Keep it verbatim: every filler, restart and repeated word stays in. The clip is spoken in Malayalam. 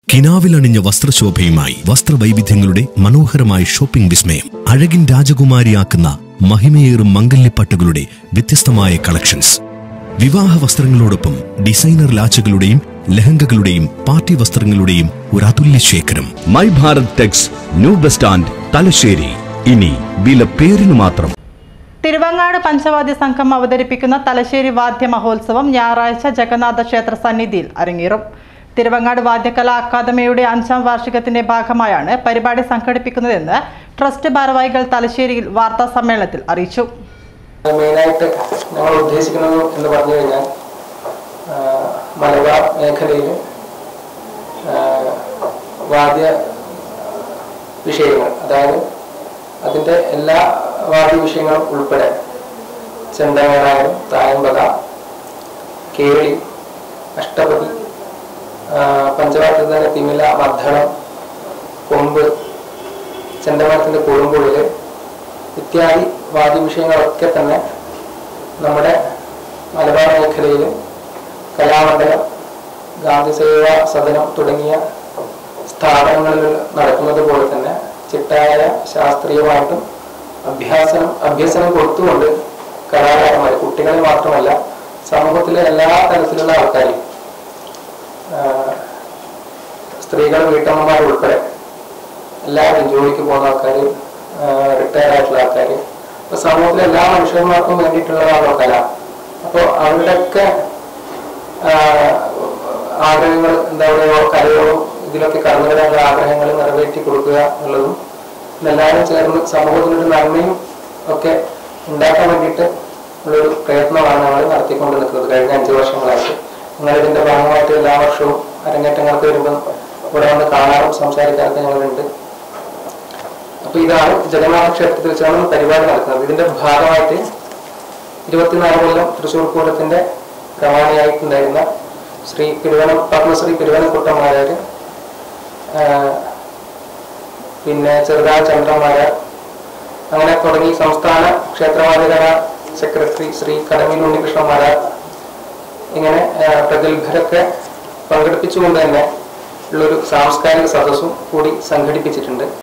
കിനാവിലണിഞ്ഞ വസ്ത്രശോഭയുമായി വസ്ത്രവൈവിധ്യങ്ങളുടെ മനോഹരമായ ഷോപ്പിംഗ് വിസ്മയം. അഴകിൻ രാജകുമാരിയാക്കുന്ന മഹിമയേറും മംഗല്യപ്പട്ടുകളുടെ വ്യത്യസ്തമായ കളക്ഷൻസ്. വിവാഹ വസ്ത്രങ്ങളോടൊപ്പം ഡിസൈനർ ലാച്ചുകളുടെയും ലഹങ്കകളുടെയും പാർട്ടി വസ്ത്രങ്ങളുടെയും ഒരു അതുല്യ ശേഖരം. My Bharat tex, new bus stand, Thalassery. ഇനി വില പേരിന് മാത്രം. തിരുവങ്ങാട് പഞ്ചവാദ്യ സംഘം അവതരിപ്പിക്കുന്ന തലശ്ശേരി വാദ്യ മഹോത്സവം ഞായറാഴ്ച ജഗന്നാഥ ക്ഷേത്ര സന്നിധിയിൽ അരങ്ങേറും. തിരുവങ്ങാട് വാദ്യകലാ അക്കാദമിയുടെ അഞ്ചാം വാർഷികത്തിന്റെ ഭാഗമായാണ് പരിപാടി സംഘടിപ്പിക്കുന്നതെന്ന് ട്രസ്റ്റ് ഭാരവാഹികൾ തലശ്ശേരിയിൽ വാർത്താ സമ്മേളനത്തിൽ അറിയിച്ചു. മെയിനായിട്ട് ഞങ്ങൾ ഉദ്ദേശിക്കുന്നത് എന്ന് പറഞ്ഞു കഴിഞ്ഞാൽ മലബാർ മേഖലയിൽ വാദ്യ വിഷയങ്ങൾ, അതായത് അതിൻ്റെ എല്ലാ വാദ്യ വിഷയങ്ങളും ഉൾപ്പെടെ ചെണ്ടമേളായം, തായമ്പക, കേളി, അഷ്ടപതി, പഞ്ചവാദ്യത്തിൻ്റെ തിമില, മദ്ദളം, കൊമ്പ്, ചെണ്ടമേളത്തിൻ്റെ കുറുമ്പുള്ളിൽ ഇത്യാദി വാദ്യ വിഷയങ്ങളൊക്കെ തന്നെ നമ്മുടെ മലബാർ മേഖലയിൽ കലാമണ്ഡലം, ഗാന്ധിസേവാ സദനം തുടങ്ങിയ സ്ഥാപനങ്ങളിൽ നടക്കുന്നത് പോലെ തന്നെ ചിട്ടായ ശാസ്ത്രീയമായിട്ടും അഭ്യാസനം അഭ്യസനം കൊടുത്തുകൊണ്ട് കലാകാരന്മാർ, കുട്ടികളെ മാത്രമല്ല സമൂഹത്തിലെ എല്ലാ തരത്തിലുള്ള ആൾക്കാരെയും, സ്ത്രീകൾ, വീട്ടമ്മമാർ ഉൾപ്പെടെ എല്ലാവരും, ജോലിക്ക് പോകുന്ന ആൾക്കാർ, റിട്ടയർ ആയിട്ടുള്ള ആൾക്കാർ, അപ്പോൾ സമൂഹത്തിലെ എല്ലാ മനുഷ്യന്മാർക്കും വേണ്ടിയിട്ടുള്ളതാണോ കല. അപ്പോൾ അവരുടെയൊക്കെ ആഗ്രഹങ്ങൾ, എന്താ പറയുക, കലയോടും ഇതിലൊക്കെ കടന്നു വരാനുള്ള ആഗ്രഹങ്ങൾ നിറവേറ്റി കൊടുക്കുക എന്നുള്ളതും എല്ലാവരും ചേർന്ന് സമൂഹത്തിനൊരു നന്മയും ഒക്കെ ഉണ്ടാക്കാൻ വേണ്ടിയിട്ട് ഉള്ളൊരു പ്രയത്നമാണ് ഞങ്ങൾ നടത്തിക്കൊണ്ട് നിൽക്കുന്നത് കഴിഞ്ഞ അഞ്ച് വർഷങ്ങളായിട്ട്. ഞങ്ങളിതിൻ്റെ ഭാഗമായിട്ട് എല്ലാ വർഷവും അരങ്ങേറ്റങ്ങൾക്ക് വരുമ്പോൾ ഇവിടെ വന്ന് കാണാനും സംസാരിക്കാനൊക്കെ ഞങ്ങളുണ്ട്. അപ്പോൾ ഇതാണ് ജഗന്നാഥ ക്ഷേത്രത്തിൽ വെച്ചാണ് പരിപാടി നടക്കുന്നത്. ഇതിൻ്റെ ഭാഗമായിട്ട് ഇരുപത്തിനാല് കൊല്ലം തൃശ്ശൂർ പൂരത്തിൻ്റെ പ്രമാണിയായിട്ടുണ്ടായിരുന്ന ശ്രീ പിരുവനം പത്മശ്രീ പിരുവനക്കുട്ടന്മാരാർ, പിന്നെ ചെറുതായ ചന്ദ്രന്മാരാർ, അങ്ങനെ തുടങ്ങി സംസ്ഥാന ക്ഷേത്രവാദ്യകലാ സെക്രട്ടറി ശ്രീ കടമീൽ ഉണ്ണികൃഷ്ണന്മാരാർ, ഇങ്ങനെ പ്രഗത്ഭരൊക്കെ പങ്കെടുപ്പിച്ചുകൊണ്ട് തന്നെ ഉള്ളൊരു സാംസ്കാരിക സദസ്സും കൂടി സംഘടിപ്പിച്ചിട്ടുണ്ട്.